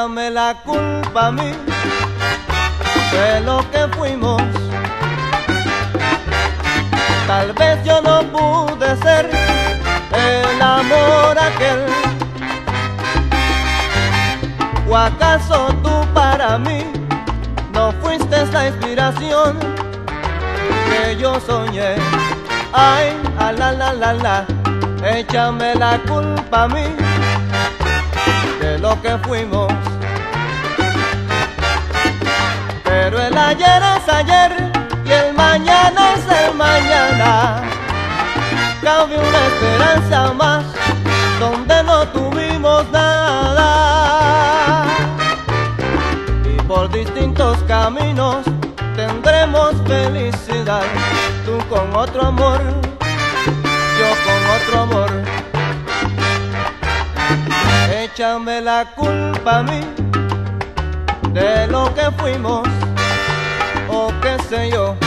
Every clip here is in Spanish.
Échame la culpa a mí de lo que fuimos. Tal vez yo no pude ser el amor aquel, o acaso tú para mí no fuiste la inspiración que yo soñé. Ay, a la la la la, échame la culpa a mí de lo que fuimos. Pero el ayer es ayer y el mañana es el mañana. Cabe una esperanza más donde no tuvimos nada, y por distintos caminos tendremos felicidad. Tú con otro amor, yo con otro amor. Échame la culpa a mí de lo que fuimos, o qué sé yo.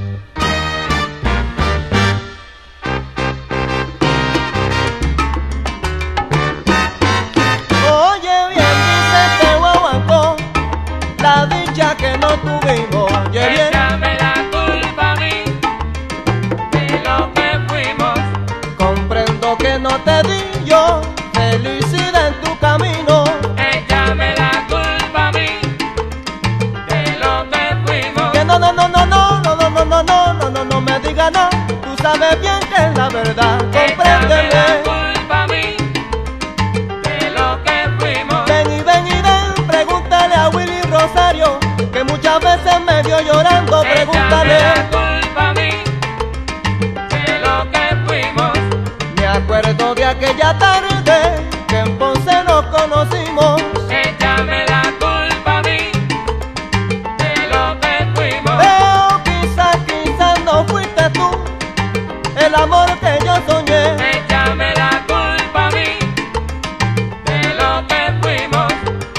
Oye bien, dice este guaguancó, la dicha que no tuvimos. Oye bien, échame la culpa a mí de lo que fuimos. comprendo que no te di yo felicidad en tu camino. Échame la culpa a mí de lo que fuimos. Que no, no, no, no, no, no, no, no, no, no, no, no, no me digas nada. Tú sabes bien que es la verdad. Échame la Compréndeme. culpa a mí de lo que fuimos. Ven y ven y ven, pregúntale a Willie Rosario, que muchas veces me vio llorando. Échame Pregúntale. la culpa a mí de lo que fuimos. Me acuerdo de aquella tarde que en Ponce nos conocimos. Échame la culpa a mí de lo que fuimos. Pero quizás no fuiste tú el amor que yo soñé. Échame la culpa a mí de lo que fuimos.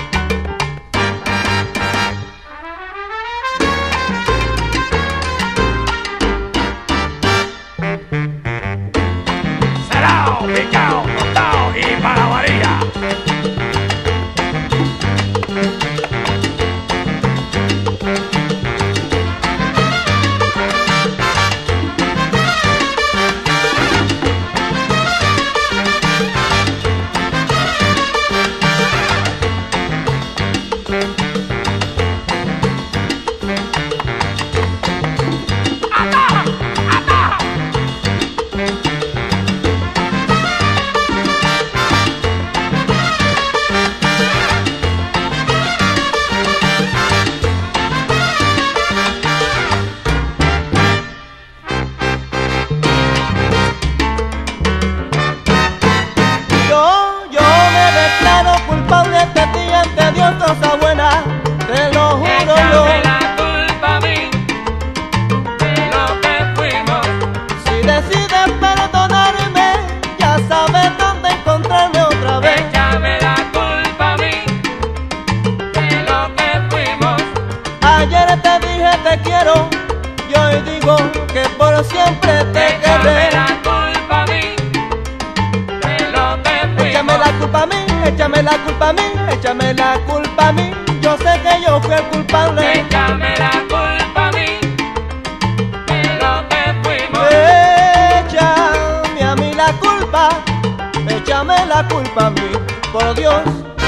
Salao, picao, tostao y para varilla. Yo me declaro culpable de ti ante Dios, cosa buena, te lo juro yo. Échame la culpa a mí de lo que fuimos. Si decides perdonarme, ya sabes dónde encontrarme otra vez. Échame la culpa a mí de lo que fuimos. Ayer te dije te quiero y hoy digo que por siempre te Échame querré. la culpa a mí de lo que fuimos. Échame la culpa a mí, échame la culpa a mí, échame la culpa a mí. Yo sé que yo fui el culpable. Échame la culpa a mí de lo que fuimos. Échame a mí la culpa, échame la culpa a mí, por Dios.